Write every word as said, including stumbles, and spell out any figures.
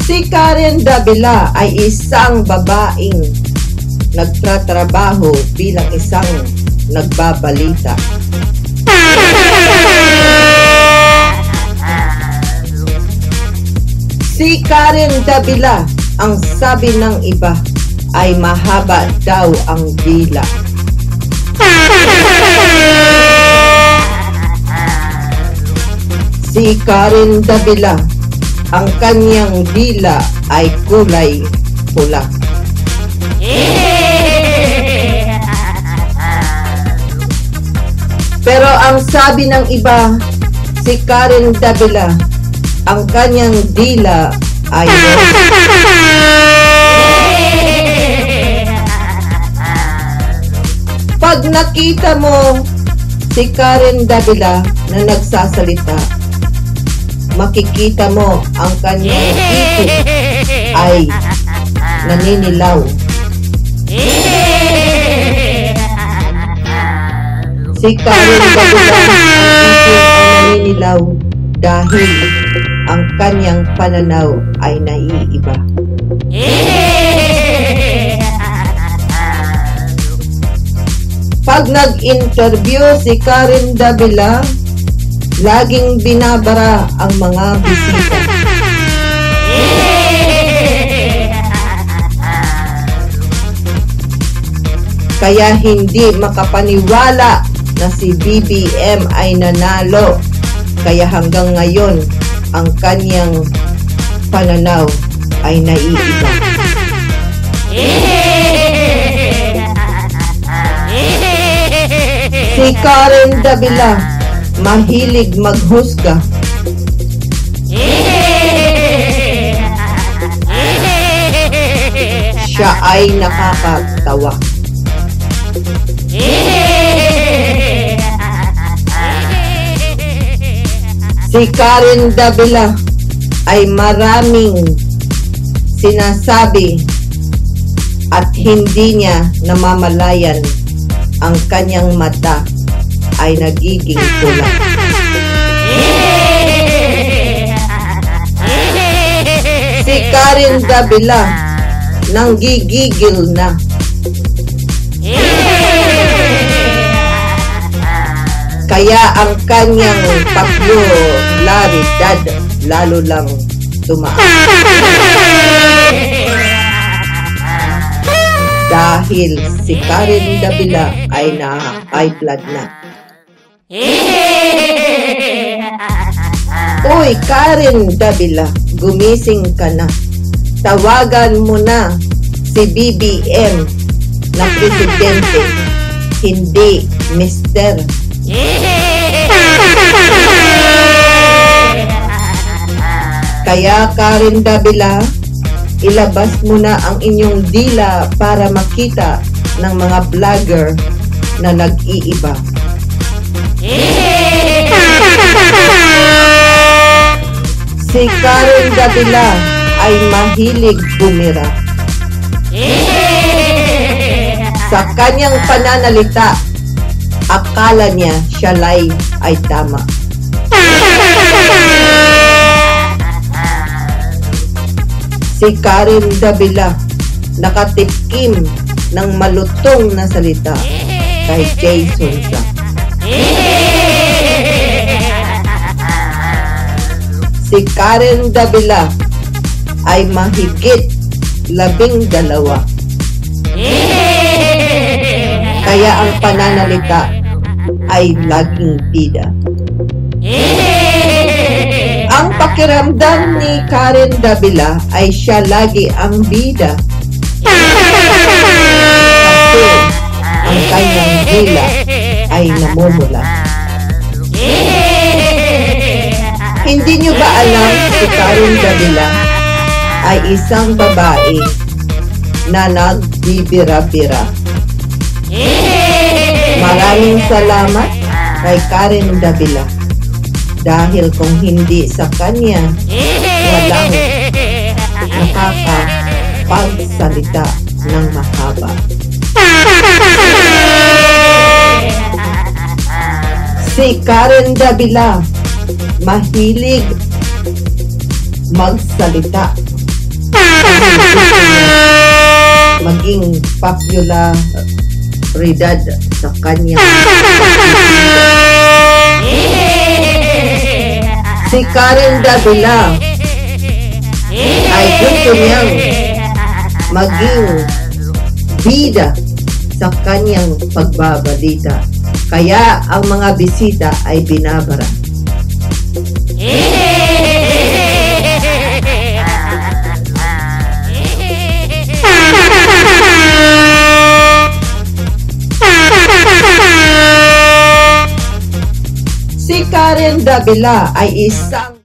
Si Karen Davila ay isang babaeng nagtatrabaho bilang isang nagbabalita. Si Karen Davila, ang sabi ng iba, ay mahaba daw ang dila. Si Karen Davila, ang kanyang dila ay kulay pula. Pero ang sabi ng iba, si Karen Davila, ang kanyang dila ay pag nakita mo si Karen Davila na nagsasalita, makikita mo ang kanyang isip ay naninilaw. Si Karen Davila, ang isip ay naninilaw dahil ang kanyang pananaw ay naiiba. Pag nag-interview si Karen Davila, laging binabara ang mga bisita. Kaya hindi makapaniwala na si B B M ay nanalo. Kaya hanggang ngayon, ang kanyang pananaw ay naiiba. Si Karen Davila, mahilig maghusga. Siya ay nakakatawa. Si Karen Davila ay maraming sinasabi at hindi niya namamalayan ang kanyang mata ay nagiging pula. Si Karen Davila nanggigigil na. Kaya ang kanyang popularidad lalo lang tumaas. Dahil si Karen Davila ay na-high blood na. Uy, Karen Davila, gumising ka na. Tawagan mo na si B B M na presidente, hindi mister. Kaya Karen Davila, ilabas mo na ang inyong dila para makita ng mga vlogger na nag-iiba. Si Karen Davila ay mahilig bumira. Sa kanyang pananalita, akala niya siya lay ay tama. Si Karen Davila nakatikim ng malutong na salita kay SONZA. Si Karen Davila ay mahigit labing dalawa. Kaya ang pananalita ay laging bida. Ang pakiramdam ni Karen Davila ay siya lagi ang bida. Kasi ang kanyang dila ay namumula. Hindi nyo ba alam si Karen Davila ay isang babae na nagbibira-bira? Maraming salamat kay Karen Davila. Dahil kung hindi sa kanya, walang nakakapagsalita ng mahaba. Si Karen Davila, mahilig magsalita maging popularidad sa kanya. Si Karen Davila ay gusto niyang maging bida sa kanyang pagbabalita. Kaya ang mga bisita ay binabara. Si Karen Davila ay isang